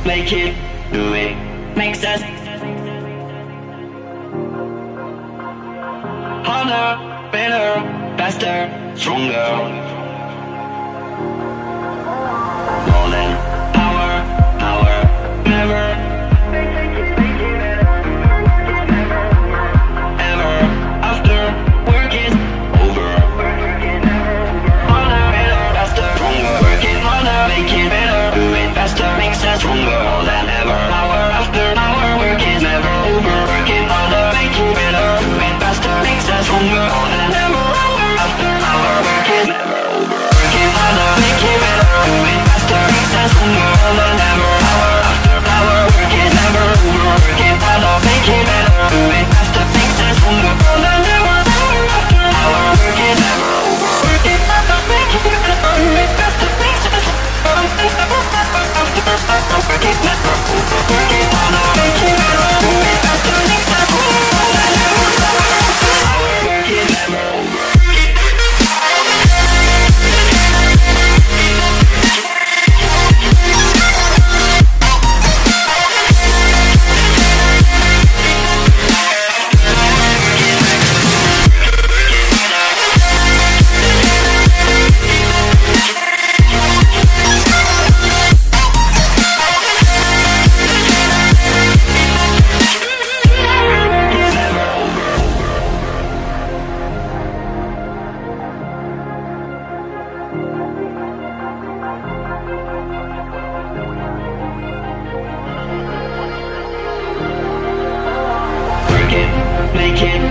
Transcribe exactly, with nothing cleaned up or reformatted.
make it, do it, makes us harder, better, faster, stronger. More than power, power, never, ever, after work is over. Harder, better, faster, stronger. Working harder, make it better, do it faster, makes us stronger. More than ever, hour after hour, work is never over. Working harder, make it better, do it faster, makes us stronger. More than ever, hour after hour, work is never over. Working harder, make it better, do it faster, makes us stronger. More than ever, hour after hour, work is never over. Working harder, make it better, do it faster, makes us stronger. More than ever, hour after hour, work is never over. Working harder, make it better, do it faster, makes us stronger. Working never over. Working never over. Working harder, make it better, do it faster, makes us stronger. More than ever, hour after hour, work is never over. Make it